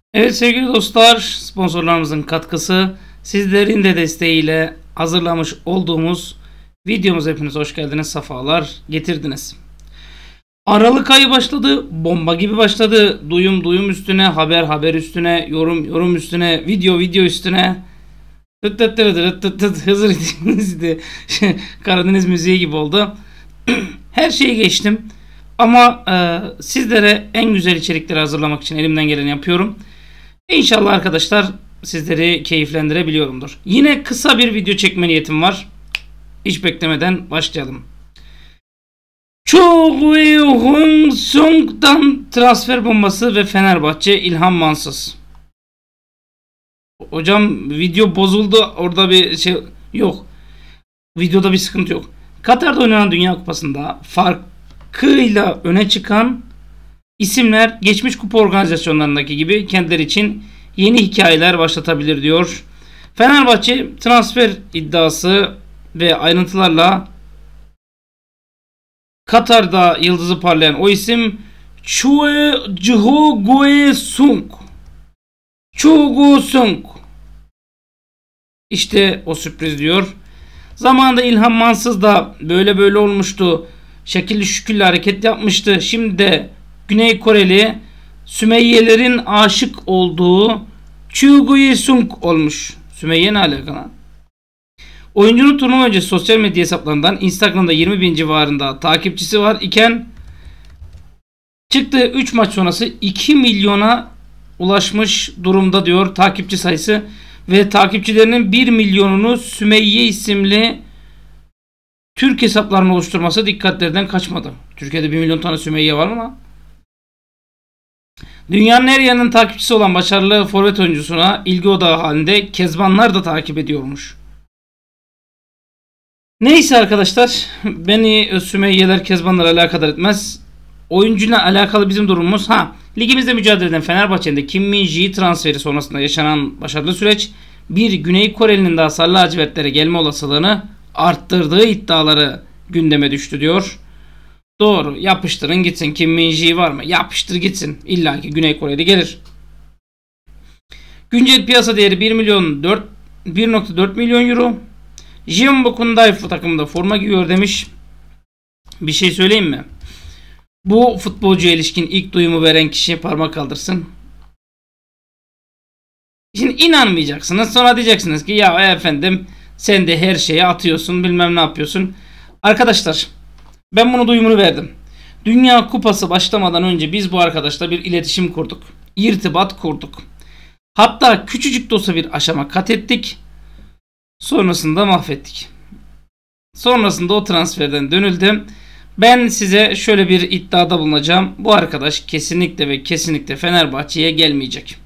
Evet sevgili dostlar, sponsorlarımızın katkısı, sizlerin de desteğiyle hazırlamış olduğumuz videomuz hepiniz hoş geldiniz, sefalar getirdiniz. Aralık ayı başladı, bomba gibi başladı. Duyum üstüne, haber üstüne, yorum üstüne, video üstüne. Hızır Karadeniz müziği gibi oldu. Her şeyi geçtim. Ama sizlere en güzel içerikleri hazırlamak için elimden geleni yapıyorum. İnşallah arkadaşlar sizleri keyiflendirebiliyorumdur. Yine kısa bir video çekme niyetim var. Hiç beklemeden başlayalım. Cho Hong-sung'dan transfer bombası ve Fenerbahçe İlhan Mansız. Hocam video bozuldu. Orada bir şey yok. Videoda bir sıkıntı yok. Katar'da oynanan Dünya Kupası'nda farkıyla öne çıkan isimler geçmiş kupa organizasyonlarındaki gibi kendileri için yeni hikayeler başlatabilir diyor. Fenerbahçe transfer iddiası ve ayrıntılarla Katar'da yıldızı parlayan o isim Choi Go-sung. İşte o sürpriz diyor. Zamanında İlhan Mansız da böyle olmuştu. Şekilli şükürlü hareket yapmıştı. Şimdi de Güney Koreli Sümeyyelerin aşık olduğu Cho Go-sung olmuş. Sümeyye ne alakalı? Oyuncunun turnuva öncesi sosyal medya hesaplarından Instagram'da 20.000 civarında takipçisi var iken çıktığı 3 maç sonrası 2 milyona ulaşmış durumda diyor takipçi sayısı ve takipçilerinin 1 milyonunu Sümeyye isimli Türk hesaplarını oluşturması dikkatlerden kaçmadı. Türkiye'de 1 milyon tane Sümeyye var mı lan? Dünyanın her yerinin takipçisi olan başarılı forvet oyuncusuna ilgi odağı halinde Kezbanlar da takip ediyormuş. Neyse arkadaşlar, beni Sümeyyeler Kezbanlar alakadar etmez. Oyuncuyla alakalı bizim durumumuz ligimizde mücadele eden Fenerbahçe'nin Kim Min-ji transferi sonrasında yaşanan başarılı süreç bir Güney Koreli'nin daha sarı lacivertlere gelme olasılığını arttırdığı iddiaları gündeme düştü diyor. Doğru, yapıştırın gitsin. Kim Min-ji var mı? Yapıştır gitsin. İlla ki Güney Kore'de gelir. Güncel piyasa değeri 1.4 milyon euro. Jeonbuk Hyundai takımında forma giyiyor demiş. Bir şey söyleyeyim mi? Bu futbolcuya ilişkin ilk duyumu veren kişi parmak kaldırsın. Şimdi inanmayacaksınız. Sonra diyeceksiniz ki ya efendim sen de her şeye atıyorsun, bilmem ne yapıyorsun. Arkadaşlar, ben bunu duyumunu verdim. Dünya Kupası başlamadan önce biz bu arkadaşla bir iletişim kurduk. İrtibat kurduk. Hatta küçücük de olsa bir aşama kat ettik. Sonrasında mahvettik. Sonrasında o transferden dönüldü. Ben size şöyle bir iddiada bulunacağım. Bu arkadaş kesinlikle ve kesinlikle Fenerbahçe'ye gelmeyecek.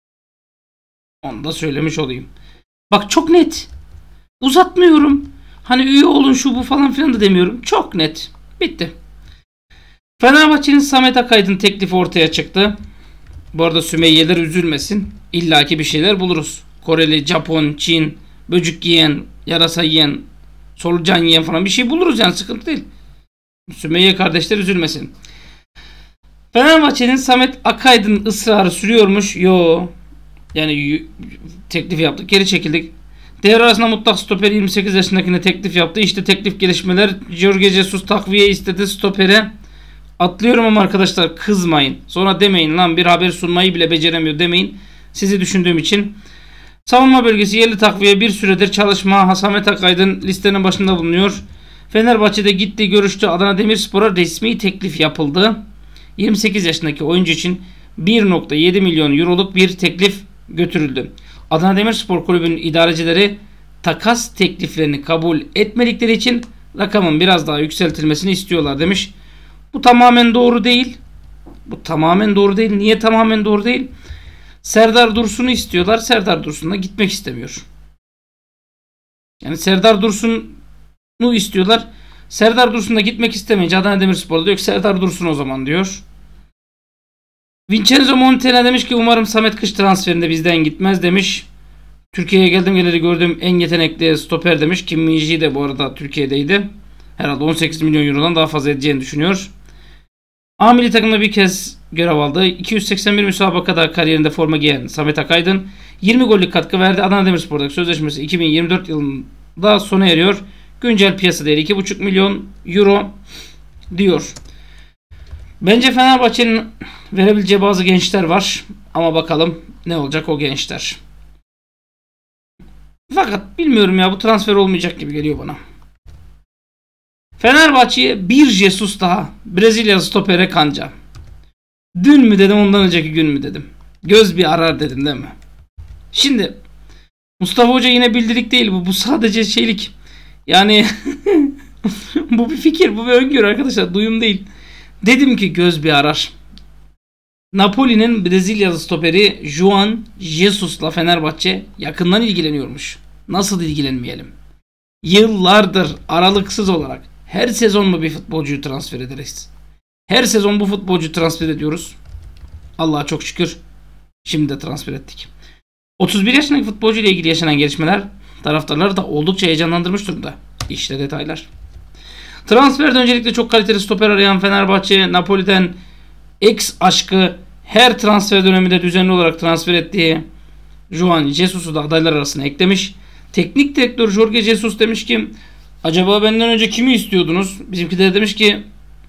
Onu da söylemiş olayım. Bak çok net. Uzatmıyorum. Hani üye olun şu bu falan filan da demiyorum. Çok net. Bitti. Fenerbahçe'nin Samet Akaydın teklifi ortaya çıktı. Bu arada Sümeyyeler üzülmesin. İlla ki bir şeyler buluruz. Koreli, Japon, Çin, böcük yiyen, yarasa yiyen, solucan yiyen falan bir şey buluruz yani, sıkıntı değil. Sümeyye kardeşler üzülmesin. Fenerbahçe'nin Samet Akaydın ısrarı sürüyormuş. Yani teklif yaptık, geri çekildik. Devre arasında mutlak stoper 28 yaşındakine teklif yaptı. İşte teklif gelişmeler. Jorge Jesus takviye istedi stopere. Atlıyorum ama arkadaşlar kızmayın. Sonra demeyin lan bir haber sunmayı bile beceremiyor demeyin. Sizi düşündüğüm için. Savunma bölgesi yerli takviye bir süredir çalışma. Samet Akaydın listenin başında bulunuyor. Fenerbahçe'de gitti, görüştü. Adana Demirspor'a resmi teklif yapıldı. 28 yaşındaki oyuncu için 1.7 milyon euroluk bir teklif götürüldü. Adana Demirspor Kulübü'nün idarecileri takas tekliflerini kabul etmedikleri için rakamın biraz daha yükseltilmesini istiyorlar demiş. Bu tamamen doğru değil. Niye tamamen doğru değil? Serdar Dursun'u istiyorlar. Serdar Dursun da gitmek istemiyor. Yani Serdar Dursun'u istiyorlar. Serdar Dursun da gitmek istemeyince Adana Demirspor'da diyor ki Serdar Dursun o zaman diyor. Vincenzo Montella demiş ki umarım Samet kış transferinde bizden gitmez demiş. Türkiye'ye geleli gördüğüm en yetenekli stoper demiş. Kim Min-ji de bu arada Türkiye'deydi. Herhalde 18 milyon eurodan daha fazla edeceğini düşünüyor. A milli takımda bir kez görev aldı. 281 müsabakada kariyerinde forma giyen Samet Akaydın 20 gollük katkı verdi. Adana Demirspor'daki sözleşmesi 2024 yılında sona eriyor. Güncel piyasa değeri 2,5 milyon euro diyor. Bence Fenerbahçe'nin verebileceği bazı gençler var. Ama bakalım ne olacak o gençler. Fakat bilmiyorum ya, bu transfer olmayacak gibi geliyor bana. Fenerbahçe'ye bir Jesus daha. Brezilya stopere kanca. Dün mü dedim, ondan önceki gün mü dedim. Göz bir arar dedim değil mi? Şimdi Mustafa Hoca yine bildirik değil bu. Bu sadece şeylik. Yani bu bir fikir, bu bir öngörü arkadaşlar. Duyum değil. Dedim ki göz bir arar. Napoli'nin Brezilyalı stoperi Juan Jesus'la Fenerbahçe yakından ilgileniyormuş. Nasıl ilgilenmeyelim? Yıllardır aralıksız olarak her sezon mu bir futbolcuyu transfer ederiz? Her sezon bu futbolcuyu transfer ediyoruz. Allah'a çok şükür şimdi de transfer ettik. 31 yaşındaki futbolcu ile ilgili yaşanan gelişmeler taraftarları da oldukça heyecanlandırmış durumda. İşte detaylar. Transferde öncelikle çok kaliteli stoper arayan Fenerbahçe, Napoli'den ex aşkı her transfer döneminde düzenli olarak transfer ettiği Juan Jesus'u da adaylar arasına eklemiş. Teknik direktör Jorge Jesus demiş ki acaba benden önce kimi istiyordunuz? Bizimkiler demiş ki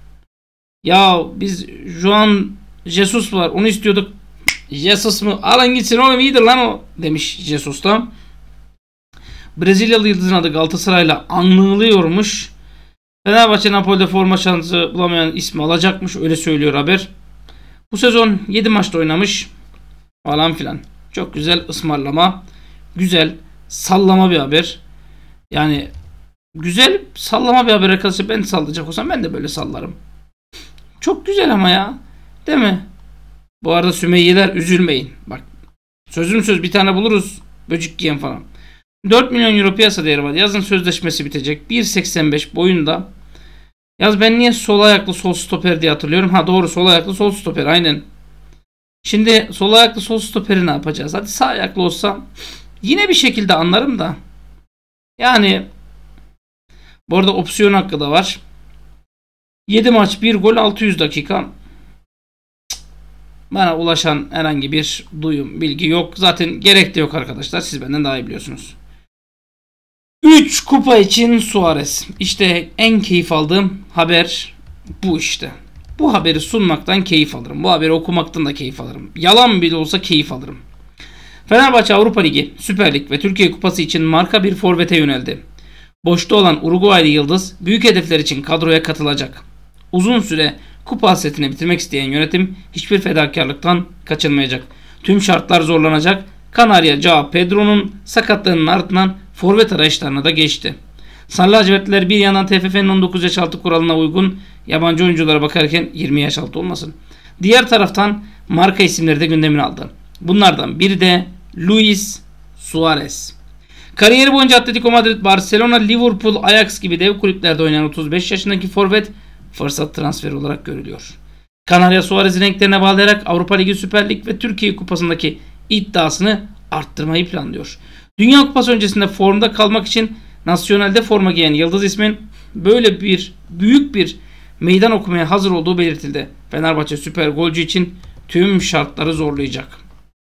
ya biz Juan Jesus var onu istiyorduk. Jesus mu? Alın gitsin oğlum, iyidir lan o demiş Jesus da. Brezilyalı yıldızın adı Galatasaray'la anılıyormuş. Fenerbahçe Napoli'de forma şansı bulamayan ismi alacakmış, öyle söylüyor haber. Bu sezon 7 maçta oynamış falan filan. Çok güzel ısmarlama, güzel sallama bir haber. Yani güzel sallama bir haber arkadaşlar. Ben sallayacak olsam ben de böyle sallarım. Çok güzel ama ya, değil mi? Bu arada Sümeyyeler üzülmeyin. Bak sözüm söz, bir tane buluruz böcük giyen falan. 4 milyon euro piyasa değeri var. Yazın sözleşmesi bitecek. 1.85 boyunda. Yaz ben niye sol ayaklı sol stoper diye hatırlıyorum. Ha doğru, sol ayaklı sol stoper aynen. Şimdi sol ayaklı sol stoperi ne yapacağız? Hadi sağ ayaklı olsa yine bir şekilde anlarım da. Yani bu arada opsiyon hakkı da var. 7 maç 1 gol 600 dakika. Bana ulaşan herhangi bir duyum, bilgi yok. Zaten gerek de yok arkadaşlar. Siz benden daha iyi biliyorsunuz. 3 kupa için Suarez. İşte en keyif aldığım haber bu işte. Bu haberi sunmaktan keyif alırım. Bu haberi okumaktan da keyif alırım. Yalan bile olsa keyif alırım. Fenerbahçe Avrupa Ligi, Süper Lig ve Türkiye Kupası için marka bir forvete yöneldi. Boşta olan Uruguaylı yıldız büyük hedefler için kadroya katılacak. Uzun süre kupa hasretini bitirmek isteyen yönetim hiçbir fedakarlıktan kaçınmayacak. Tüm şartlar zorlanacak. Kanarya João Pedro'nun sakatlığının ardından forvet arayışlarına da geçti. Sarı lacivertliler bir yandan TFF'nin 19 yaş altı kuralına uygun yabancı oyunculara bakarken 20 yaş altı olmasın. Diğer taraftan marka isimleri de gündemine aldı. Bunlardan biri de Luis Suarez. Kariyeri boyunca Atletico Madrid, Barcelona, Liverpool, Ajax gibi dev kulüplerde oynayan 35 yaşındaki forvet fırsat transferi olarak görülüyor. Kanarya Suarez'in renklerine bağlayarak Avrupa Ligi, Süper Lig ve Türkiye Kupası'ndaki iddiasını arttırmayı planlıyor. Dünya Kupası öncesinde formda kalmak için Nasyonel'de forma giyen yıldız ismin böyle büyük bir meydan okumaya hazır olduğu belirtildi. Fenerbahçe süper golcü için tüm şartları zorlayacak.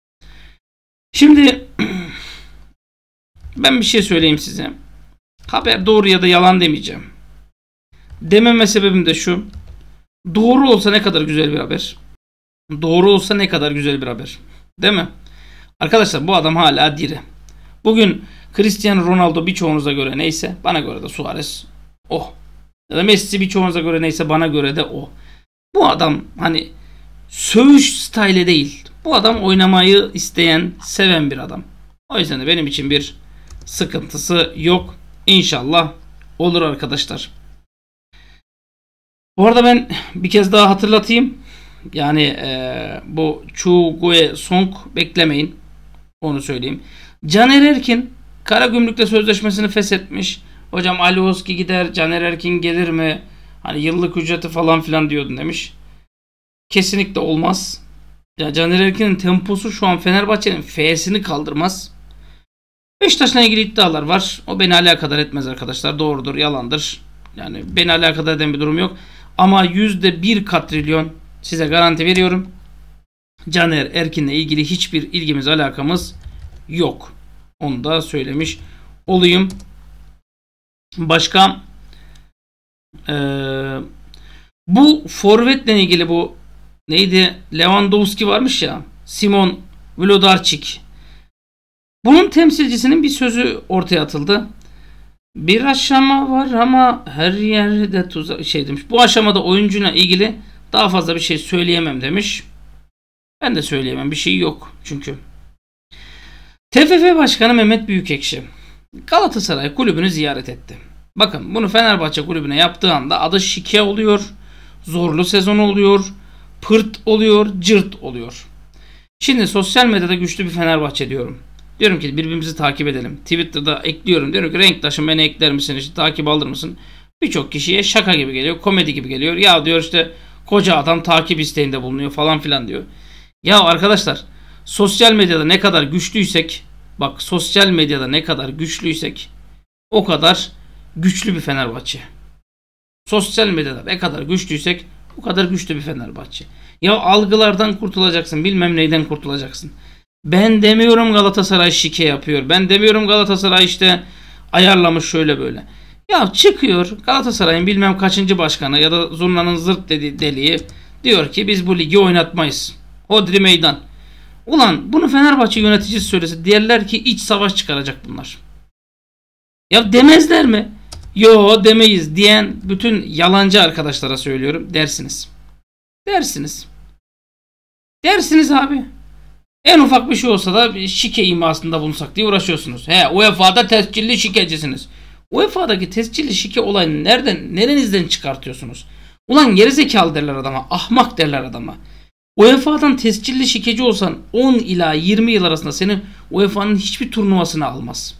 Şimdi ben bir şey söyleyeyim size. Haber doğru ya da yalan demeyeceğim. Dememe sebebim de şu. Doğru olsa ne kadar güzel bir haber. Doğru olsa ne kadar güzel bir haber. Değil mi? Arkadaşlar bu adam hala diri. Bugün Cristiano Ronaldo birçoğunuza göre neyse, bana göre de Suarez o. Ya da Messi birçoğunuza göre neyse, bana göre de o. Bu adam hani sövüş style değil. Bu adam oynamayı isteyen, seven bir adam. O yüzden de benim için bir sıkıntısı yok. İnşallah olur arkadaşlar. Bu arada ben bir kez daha hatırlatayım. Yani bu Chu Gue Song beklemeyin. Onu söyleyeyim. Caner Erkin Karagümrük'le sözleşmesini feshetmiş. Hocam Alioski gider, Caner Erkin gelir mi? Hani yıllık ücreti falan filan diyordun demiş. Kesinlikle olmaz. Ya Caner Erkin'in temposu şu an Fenerbahçe'nin F'sini kaldırmaz. Beşiktaş'la ilgili iddialar var. O beni alakadar etmez arkadaşlar. Doğrudur, yalandır. Yani beni alakadar eden bir durum yok. Ama %1 katrilyon Size garanti veriyorum. Caner Erkin'le ilgili hiçbir ilgimiz, alakamız yok. Onu da söylemiş olayım. Başka bu forvetle ilgili, bu neydi? Lewandowski varmış ya. Simon Vlodarczyk. Bunun temsilcisinin bir sözü ortaya atıldı. Bir aşama var ama her yerde tuzak şey demiş. Bu aşamada oyuncuyla ilgili daha fazla bir şey söyleyemem demiş. Ben de söyleyemem. Bir şey yok çünkü. TFF Başkanı Mehmet Büyükekşi Galatasaray kulübünü ziyaret etti. Bakın, bunu Fenerbahçe kulübüne yaptığı anda adı şike oluyor. Zorlu sezon oluyor. Pırt oluyor. Cırt oluyor. Şimdi sosyal medyada güçlü bir Fenerbahçe diyorum. Diyorum ki birbirimizi takip edelim. Twitter'da ekliyorum. Diyorum ki renktaşım, beni ekler misin? İşte takip alır mısın? Birçok kişiye şaka gibi geliyor. Komedi gibi geliyor. Ya diyor işte koca adam takip isteğinde bulunuyor falan filan diyor. Ya arkadaşlar, sosyal medyada ne kadar güçlüysek, bak sosyal medyada ne kadar güçlüysek o kadar güçlü bir Fenerbahçe. Sosyal medyada ne kadar güçlüysek o kadar güçlü bir Fenerbahçe. Ya algılardan kurtulacaksın, bilmem neyden kurtulacaksın. Ben demiyorum Galatasaray şike yapıyor. Ben demiyorum Galatasaray işte ayarlamış şöyle böyle. Ya çıkıyor Galatasaray'ın bilmem kaçıncı başkanı ya da zurnanın zırt dediği deliği diyor ki biz bu ligi oynatmayız. Hodri meydan. Ulan bunu Fenerbahçe yöneticisi söylese diğerler ki iç savaş çıkaracak bunlar. Ya demezler mi? Yo demeyiz diyen bütün yalancı arkadaşlara söylüyorum, dersiniz. Dersiniz. Dersiniz abi. En ufak bir şey olsa da bir şike imasında bulunsak diye uğraşıyorsunuz. UEFA'da tescilli şikecisiniz. UEFA'daki tescilli şike olayını nerenizden çıkartıyorsunuz? Ulan gerizekalı derler adama, ahmak derler adama. UEFA'dan tescilli şikeci olsan 10 ila 20 yıl arasında seni UEFA'nın hiçbir turnuvasına almaz.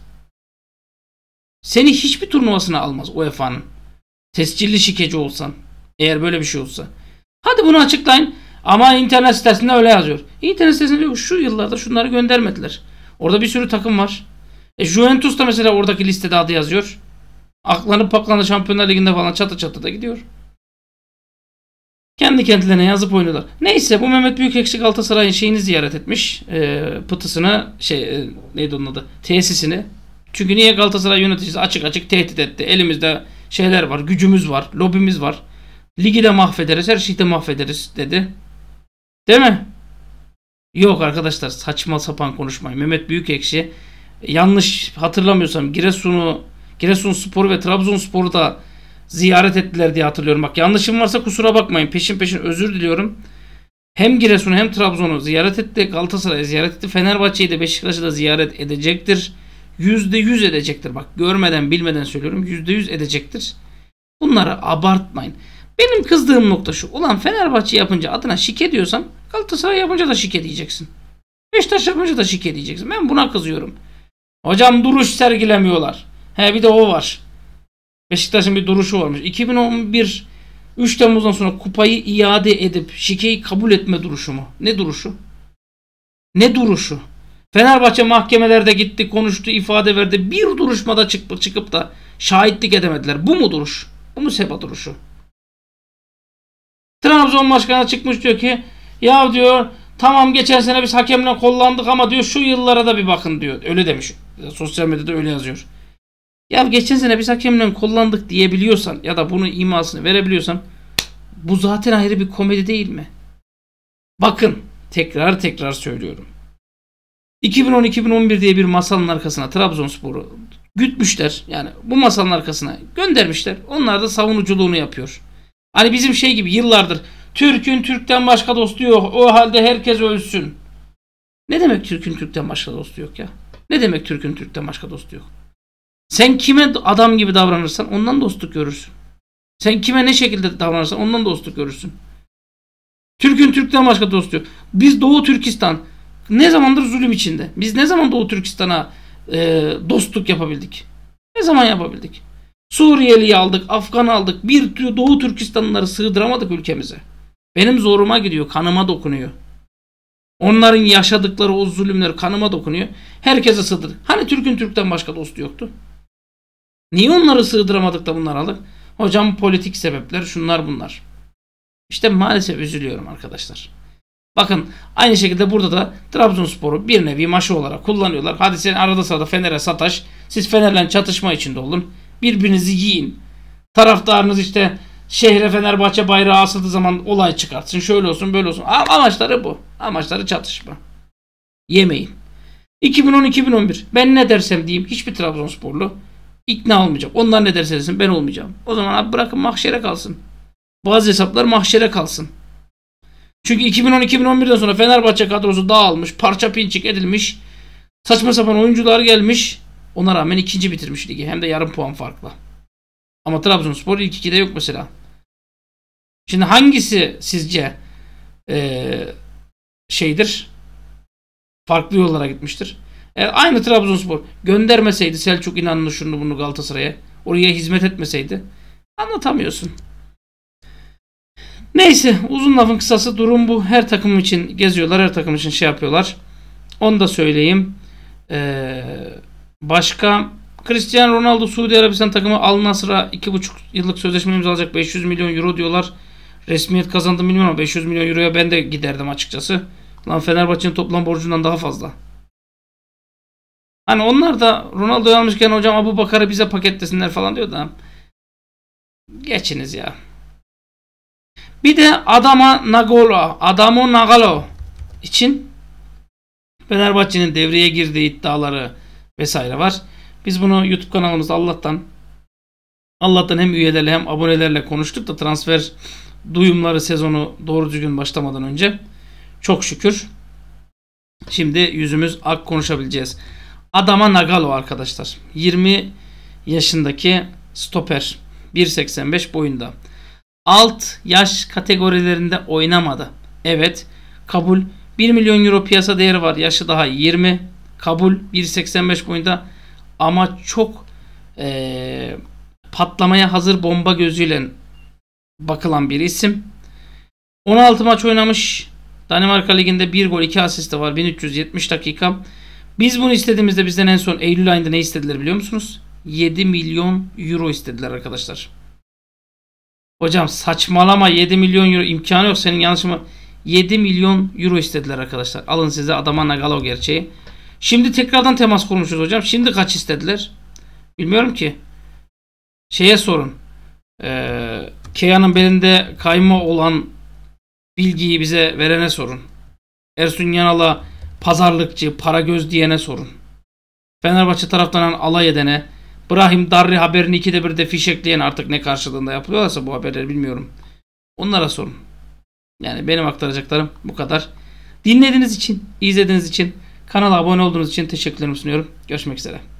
Seni hiçbir turnuvasına almaz UEFA'nın. Tescilli şikeci olsan. Eğer böyle bir şey olsa. Hadi bunu açıklayın. Ama internet sitesinde öyle yazıyor. İnternet sitesinde diyor şu yıllarda şunları göndermediler. Orada bir sürü takım var. Juventus da mesela oradaki listede adı yazıyor. Aklanıp paklanıp Şampiyonlar Ligi'nde falan çatı çatı da gidiyor. Kendi kendilerine yazıp oynuyorlar. Neyse, bu Mehmet Büyükekşi Galatasaray'ın şeyini ziyaret etmiş. Pıtısını neydi onun adı? Tesisini. Çünkü niye Galatasaray yöneticisi açık açık tehdit etti. Elimizde şeyler var, gücümüz var, lobimiz var. Ligi de mahvederiz, her şeyi de mahvederiz dedi. Değil mi? Yok arkadaşlar, saçma sapan konuşmayın. Mehmet Büyükekşi, yanlış hatırlamıyorsam Giresunspor ve Trabzonspor'u da ziyaret ettiler diye hatırlıyorum. Bak yanlışım varsa kusura bakmayın. Peşin peşin özür diliyorum. Hem Giresun'u hem Trabzon'u ziyaret etti. Galatasaray'ı ziyaret etti. Fenerbahçe'yi de Beşiktaş'ı da ziyaret edecektir. %100 edecektir. Bak görmeden bilmeden söylüyorum. %100 edecektir. Bunları abartmayın. Benim kızdığım nokta şu. Ulan Fenerbahçe yapınca adına şike diyorsan Galatasaray yapınca da şike diyeceksin. Beşiktaş yapınca da şike diyeceksin. Ben buna kızıyorum. Hocam duruş sergilemiyorlar. Bir de o var. Beşiktaş'ın bir duruşu varmış. 2011 3 Temmuz'dan sonra kupayı iade edip şikeyi kabul etme duruşu mu? Ne duruşu? Ne duruşu? Fenerbahçe mahkemelerde gitti, konuştu, ifade verdi. Bir duruşmada çıkıp da şahitlik edemediler. Bu mu duruş? Bu mu Seba duruşu? Trabzon başkanı çıkmış diyor ki ya diyor tamam geçen sene biz hakemle kullandık ama diyor şu yıllara da bir bakın diyor. Öyle demiş. Sosyal medyada öyle yazıyor. Ya geçen sene biz hakemle kullandık diyebiliyorsan ya da bunu imasını verebiliyorsan bu zaten ayrı bir komedi değil mi? Bakın tekrar söylüyorum. 2010-2011 diye bir masalın arkasına Trabzonspor'u gütmüşler. Yani bu masalın arkasına göndermişler. Onlar da savunuculuğunu yapıyor. Hani bizim şey gibi yıllardır Türk'ün Türk'ten başka dostu yok. O halde herkes ölsün. Ne demek Türk'ün Türk'ten başka dostu yok ya? Ne demek Türk'ün Türk'ten başka dostu yok? Sen kime adam gibi davranırsan ondan dostluk görürsün. Sen kime ne şekilde davranırsan ondan dostluk görürsün. Türk'ün Türk'ten başka dostu yok. Biz Doğu Türkistan ne zamandır zulüm içinde. Biz ne zaman Doğu Türkistan'a dostluk yapabildik? Ne zaman yapabildik? Suriyeli'yi aldık, Afgan'ı aldık. Bir Doğu Türkistanlıları sığdıramadık ülkemize. Benim zoruma gidiyor, kanıma dokunuyor. Onların yaşadıkları o zulümler kanıma dokunuyor. Herkese sığdırdık. Hani Türk'ün Türk'ten başka dostu yoktu? Niye onları sığdıramadık da bunları aldık? Hocam politik sebepler, şunlar bunlar. İşte maalesef üzülüyorum arkadaşlar. Bakın aynı şekilde burada da Trabzonspor'u bir nevi maşı olarak kullanıyorlar. Hadi sen arada sırada Fener'e sataş. Siz Fener'le çatışma içinde olun. Birbirinizi yiyin. Taraftarınız işte şehre Fenerbahçe bayrağı asıldığı zaman olay çıkartsın. Şöyle olsun böyle olsun. Amaçları bu. Amaçları çatışma. Yemeyin. 2010-2011 ben ne dersem diyeyim hiçbir Trabzonsporlu ikna olmayacak. Onlar ne derse desin ben olmayacağım. O zaman abi bırakın mahşere kalsın. Bazı hesaplar mahşere kalsın. Çünkü 2010-2011'den sonra Fenerbahçe kadrosu dağılmış, parça pinçik edilmiş, saçma sapan oyuncular gelmiş. Ona rağmen ikinci bitirmiş ligi. Hem de yarım puan farkla. Ama Trabzonspor ilk ikide yok mesela. Şimdi hangisi sizce şeydir? Farklı yollara gitmiştir. Aynı Trabzonspor göndermeseydi Selçuk İnan'ını şunu bunu Galatasaray'a, oraya hizmet etmeseydi anlatamıyorsun. Neyse uzun lafın kısası durum bu. Her takım için geziyorlar. Her takım için şey yapıyorlar. Onu da söyleyeyim. Başka Cristiano Ronaldo Suudi Arabistan takımı Al Nassr'a 2,5 yıllık sözleşme imzalayacak, 500 milyon euro diyorlar. Resmiyet kazandı bilmiyorum ama 500 milyon euroya ben de giderdim açıkçası. Lan Fenerbahçe'nin toplam borcundan daha fazla. Hani onlar da Ronaldo'yu almışken hocam Abubakar'ı bize paketlesinler falan diyor da. Geçiniz ya. Bir de Adamo Nagalo için Fenerbahçe'nin devreye girdiği iddiaları vesaire var. Biz bunu YouTube kanalımızda Allah'tan hem üyelerle hem abonelerle konuştuk da transfer duyumları sezonu doğru düzgün başlamadan önce. Çok şükür. Şimdi yüzümüz ak konuşabileceğiz. Adama Nagalo arkadaşlar. 20 yaşındaki stoper. 1.85 boyunda. Alt yaş kategorilerinde oynamadı. Evet. Kabul. 1 milyon euro piyasa değeri var. Yaşı daha 20. Kabul. 1.85 boyunda. Ama çok patlamaya hazır bomba gözüyle bakılan bir isim. 16 maç oynamış. Danimarka Ligi'nde 1 gol 2 asist var. 1370 dakika. Biz bunu istediğimizde bizden en son Eylül ayında ne istediler biliyor musunuz? 7 milyon euro istediler arkadaşlar. Hocam saçmalama, 7 milyon euro imkanı yok, senin yanlışın mı? 7 milyon euro istediler arkadaşlar. Alın size Adama Nagalo gerçeği. Şimdi tekrardan temas kurmuşuz hocam. Şimdi kaç istediler? Bilmiyorum ki. Şeye sorun. Kea'nın belinde kayma olan bilgiyi bize verene sorun. Ersun Yanal'a pazarlıkçı, para göz diyene sorun. Fenerbahçe taraftarından alay edene, Brahim Darri haberini 2'de 1'de fişekleyen, artık ne karşılığında yapılıyorlarsa bu haberleri bilmiyorum. Onlara sorun. Yani benim aktaracaklarım bu kadar. Dinlediğiniz için, izlediğiniz için, kanala abone olduğunuz için teşekkürlerimi sunuyorum. Görüşmek üzere.